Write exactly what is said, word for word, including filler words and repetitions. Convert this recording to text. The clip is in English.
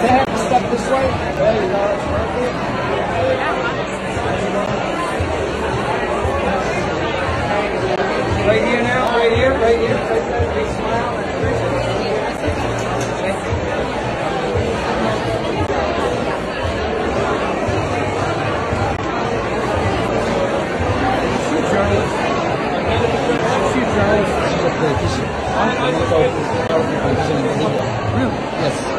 ahead and step this way. There you go. That's perfect. Right here now. Right here. Right here. Right there. Big smile. Thank you. Shoot journalists. Shoot journalists. Really? Yes.